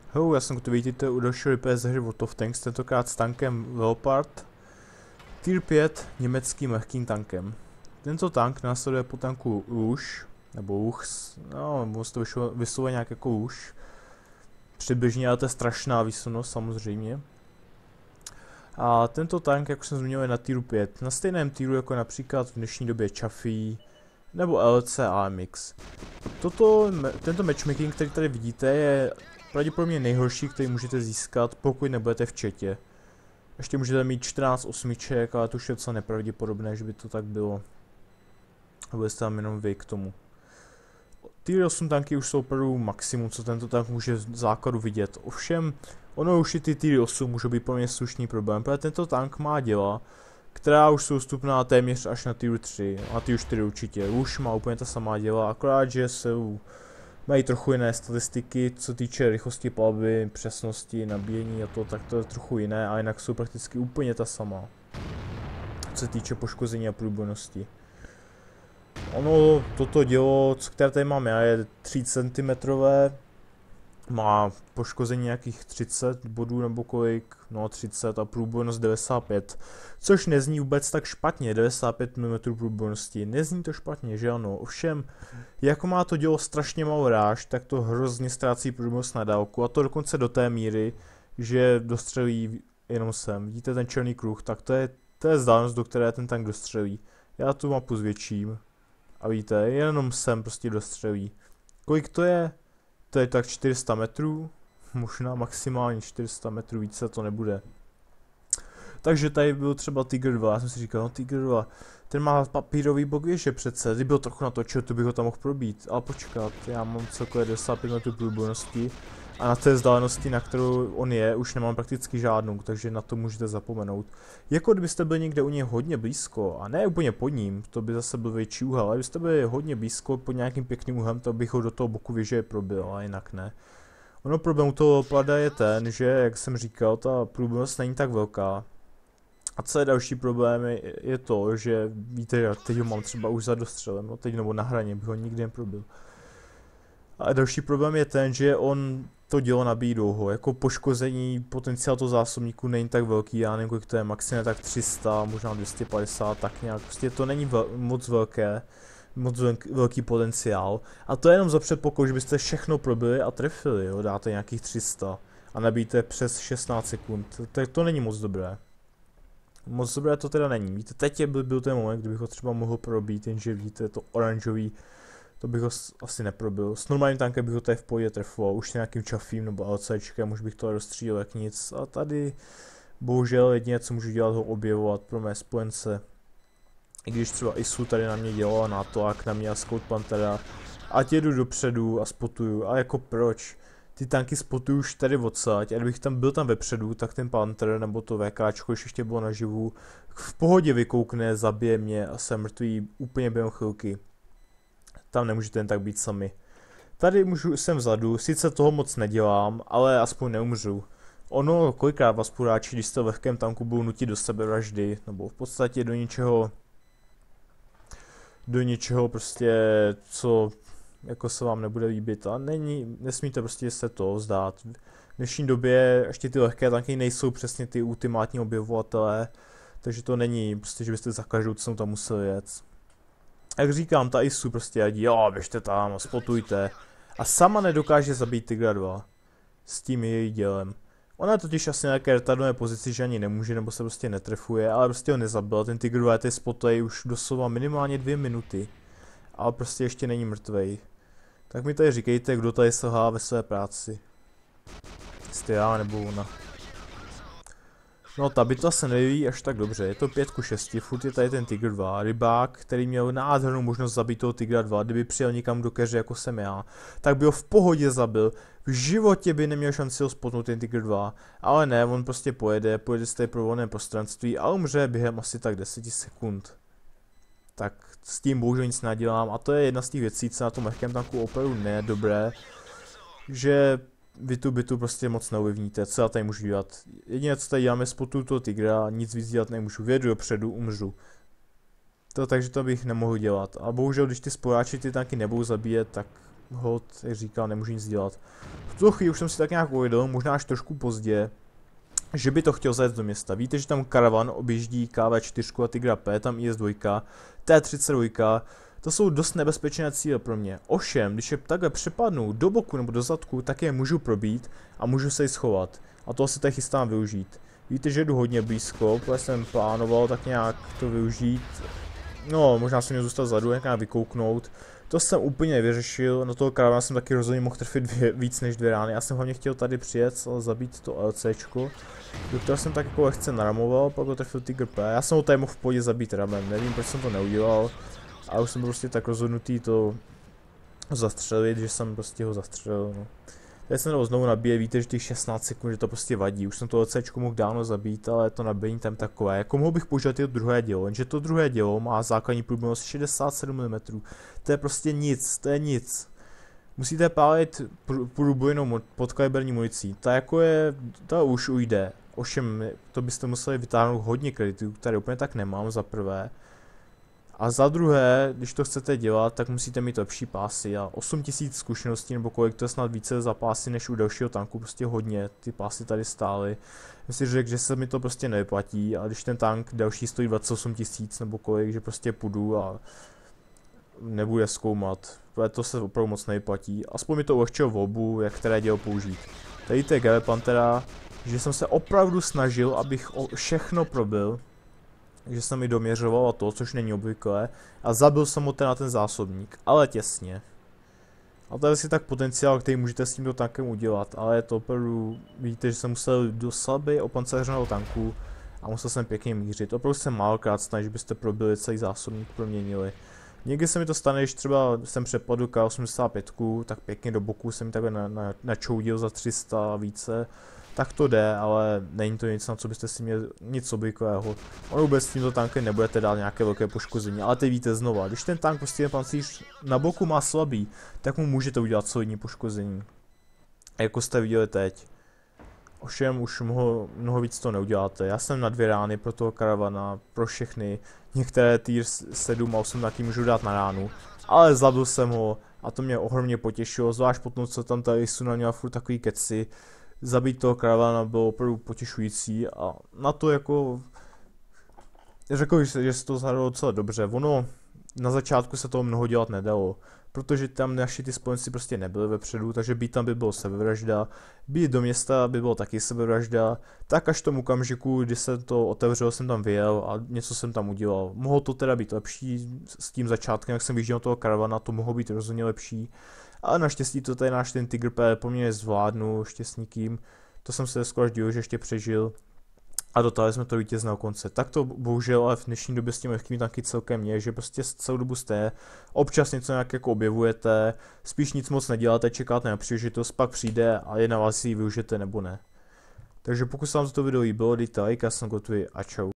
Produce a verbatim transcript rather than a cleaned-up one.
Hello, já jsem tu vidíte u dalšího replay ze hry World of Tanks, tentokrát s tankem Leopard. Tier pět německým lehkým tankem. Tento tank následuje po tanku Luž, nebo Luchs, no, moc to vyslovuje nějak jako Luž. Přibližně, ale to je strašná výslovnost samozřejmě. A tento tank, jak jsem zmínil, je na tieru pět. Na stejném tieru jako například v dnešní době Chaffee nebo L C A M X. Toto, tento matchmaking, který tady vidíte, je pravděpodobně nejhorší, který můžete získat, pokud nebudete v chatě. Ještě můžete mít čtrnáct osmiček, ale to už je docela nepravděpodobné, že by to tak bylo. A bude tam jenom vy k tomu. Tier osm tanky už jsou opravdu maximum, co tento tank může v základu vidět. Ovšem, ono už i ty tier osm můžou být pro mě slušný problém, protože tento tank má děla, která už jsou dostupná téměř až na tier tři, a tier čtyři určitě. Už má úplně ta samá děla, akorát, že jsou, mají trochu jiné statistiky, co týče rychlosti palby, přesnosti, nabíjení a to, tak to je trochu jiné, a jinak jsou prakticky úplně ta sama. Co se týče poškození a průbojnosti. Ono, toto dělo, které tady mám já, je tři centimetrové, má poškození nějakých třicet bodů nebo kolik, no třicet a průbojnost devadesát pět, což nezní vůbec tak špatně, devadesát pět milimetrů průbojnosti, nezní to špatně, že ano, ovšem, jako má to dělo strašně malou ráž, tak to hrozně ztrácí průbojnost na dálku, a to dokonce do té míry, že dostřelí jenom sem, vidíte ten černý kruh, tak to je, to je vzdálenost, do které ten tank dostřelí. Já tu mapu zvětším a vidíte, jenom sem prostě dostřelí. Kolik to je? To je tak čtyři sta metrů, možná maximálně čtyři sta metrů, více to nebude. Takže tady byl třeba Tiger dva, já jsem si říkal, no Tiger dva, ten má papírový bok věže přece, kdyby byl trochu natočil, to bych ho tam mohl probít, ale počkat, já mám celkově devadesát pět metrů průbojnosti a na té vzdálenosti, na kterou on je, už nemám prakticky žádnou, takže na to můžete zapomenout. Jako kdybyste byli někde u něj hodně blízko, a ne úplně pod ním, to by zase byl větší úhel, ale kdybyste byli hodně blízko pod nějakým pěkným úhlem, to bych ho do toho boku věže probil, a jinak ne. Ono problém u toho pada je ten, že, jak jsem říkal, ta průbojnost není tak velká. A co je další problém, je, je to, že víte, já teď ho mám třeba už za dostřelem, no teď nebo na hraně, bych ho nikdy neprobil. A další problém je ten, že on to dělo nabíjí dlouho, jako poškození, potenciál toho zásobníku není tak velký, já nevím, kolik to je, maximálně tak tři sta, možná dvě stě padesát, tak nějak, prostě to není vel, moc velké, moc velký potenciál. A to je jenom za předpokladu, že byste všechno probili a trefili, jo, dáte nějakých tři sta a nabíjíte přes šestnáct sekund, tak to není moc dobré. Moc dobré to teda není, víte, teď je byl, byl ten moment, kdybych ho třeba mohl probít, jenže vidíte, to oranžový, to bych ho asi neprobil. S normálním tankem bych ho tady v pohodě trefoval, už nějakým Chaffeem nebo LCčkem, už bych to rozstřílel jak nic. A tady, bohužel, jediné, co můžu dělat, ho objevovat pro mé spojence. I když třeba Isu tady na mě dělala nátlak, na mě a Scout Panthera, ať jedu dopředu a spotuju, a jako proč? Ty tanky spotuju už tady odsaď, a kdybych tam byl tam vepředu, tak ten Panther nebo to VKčko, když ještě bylo naživu, v pohodě vykoukne, zabije mě a jsem mrtvý úplně během chvilky. Tam nemůžete jen tak být sami. Tady můžu, jsem vzadu, sice toho moc nedělám, ale aspoň neumřu. Ono, kolikrát vás puráči, když jste v lehkém tanku, budou nutit do sebevraždy, nebo v podstatě do něčeho, do něčeho prostě, co jako se vám nebude líbit, a není, nesmíte prostě se to vzdát. V dnešní době ještě ty lehké tanky nejsou přesně ty ultimátní objevovatelé, takže to není prostě, že byste za každou cenu tam museli jet. Jak říkám, ta Isu prostě radí, jo, běžte tam, spotujte. A sama nedokáže zabít Tigra dva. S tím její dělem. Ona je totiž asi na nějaké retardové pozici, že ani nemůže, nebo se prostě netrefuje, ale prostě ho nezabila. Ten Tiger dva je spotují už doslova minimálně dvě minuty. Ale prostě ještě není mrtvej. Tak mi tady říkejte, kdo tady selhá ve své práci. Jste já nebo ona. No, ta bitva se neví až tak dobře, je to pět ku šesti, furt je tady ten Tiger dva, rybák, který měl nádhernou možnost zabít toho Tigra dva, kdyby přijel někam do keře jako jsem já, tak by ho v pohodě zabil, v životě by neměl šanci ho spotnout ten Tiger dva, ale ne, on prostě pojede, pojede z té pro volné prostranství a umře během asi tak deset sekund. Tak s tím bohužel nic nedělám, a to je jedna z těch věcí, co na tom lehkém tanku opravdu ne dobré, že vy tu bitu prostě moc neovlivníte, co já tady můžu dělat. Jediné, co tady děláme, spotuju toho Tigra, nic víc dělat nemůžu, vědu dopředu, umřu. To, takže to bych nemohl dělat. A bohužel, když ty sporáči ty tanky nebudou zabíjet, tak hod, jak říkal, nemůžu nic dělat. V tu chvíli už jsem si tak nějak uvědomil, možná až trošku pozdě, že by to chtěl zajet do města. Víte, že tam karavan objíždí K V čtyři a Tigra P, tam I S dva, T třicet dva, to jsou dost nebezpečné cíle pro mě. Ovšem, když je takhle přepadnu do boku nebo do zadku, tak je můžu probít a můžu se jí schovat. A toho se tady chystám využít. Víte, že jdu hodně blízko, protože jsem plánoval tak nějak to využít. No, možná jsem měl zůstat vzadu, jak nějak vykouknout. To jsem úplně nevyřešil, na toho karavana jsem taky rozhodně mohl trefit dvě, víc než dvě rány. Já jsem hlavně chtěl tady přijet a zabít to LCčko, do kterého jsem tak jako lehce naramoval, pak ho trefil Tiger P. Já jsem ho tady mohl v pohodě zabít ramem, nevím proč jsem to neudělal. A už jsem prostě tak rozhodnutý to zastřelit, že jsem prostě ho zastřelil. No. Teď jsem to znovu nabíje, víte, že těch šestnáct sekund, že to prostě vadí. Už jsem to LCčko mohl dávno zabít, ale to nabíjení tam takové. Jako mohl bych použít i to druhé dělo, jenže to druhé dělo má základní průměrnost šedesát sedm milimetrů. To je prostě nic, to je nic. Musíte pálit průbojnou podkaliberní municí. Ta jako je, ta už ujde. Ovšem, to byste museli vytáhnout hodně kreditů, které úplně tak nemám za prvé. A za druhé, když to chcete dělat, tak musíte mít lepší pásy a osm tisíc zkušeností nebo kolik, to je snad více za pásy než u dalšího tanku, prostě hodně, ty pásy tady stály. Já si řekl, že se mi to prostě nevyplatí a když ten tank další stojí dvacet osm tisíc nebo kolik, že prostě půjdu a nebude zkoumat, protože to se opravdu moc nevyplatí. Aspoň mi to ulehčilo volbu, jak které dělo použít. Tady to je G V Pantera, že jsem se opravdu snažil, abych všechno probil. Že jsem mi doměřoval to, což není obvyklé, a zabil jsem ho ten na ten zásobník, ale těsně. A to je asi tak potenciál, který můžete s tímto tankem udělat, ale je to opravdu, vidíte, že jsem musel do slabě opanceřeného tanku a musel jsem pěkně mířit. Opravdu jsem málokrát snažil, že byste probili celý zásobník, proměnili. Někdy se mi to stane, když třeba jsem přepadl K osmdesát pět, tak pěkně do boku jsem mi takhle na, na, načoudil za tři sta a více. Tak to jde, ale není to nic, na co byste si měli nic obvyklého. On vůbec s tímto tankem nebudete dát nějaké velké poškození, ale teď víte znova, když ten tank prostě ten pancíř na boku má slabý, tak mu můžete udělat solidní poškození. A jako jste viděli teď. Ovšem už mnoho, mnoho víc to neuděláte. Já jsem na dvě rány pro toho karavana, pro všechny. Některé tier sedm a osm taky můžu dát na ránu, ale zabil jsem ho a to mě ohromně potěšilo, zvlášť potom, co tam tady Suna měla furt takový keci. Zabít toho karavana bylo opravdu potěšující a na to jako řekl bych, že se to zahrálo docela dobře. Ono na začátku se toho mnoho dělat nedalo, protože tam naši ty spojenci prostě nebyli vepředu, takže být tam by bylo sebevražda, být do města by bylo taky sebevražda, tak až v tom okamžiku, kdy se to otevřelo, jsem tam vyjel a něco jsem tam udělal. Mohlo to teda být lepší s tím začátkem, jak jsem vyjížděl toho karavana, to mohlo být rozhodně lepší. Ale naštěstí to tady náš ten Tiger P poměrně zvládnu štěstníkým. To jsem se skoro až díl, že ještě přežil. A dotáhli jsme to vítězného konce. Tak to bohužel ale v dnešní době s těmi lehkými tanky celkem je, že prostě celou dobu jste, občas něco nějak jako objevujete, spíš nic moc neděláte, čekáte na příležitost, pak přijde a je na vás, jestli ji využijete nebo ne. Takže pokud se vám to video líbilo, dejte like, já jsem gotový a čau.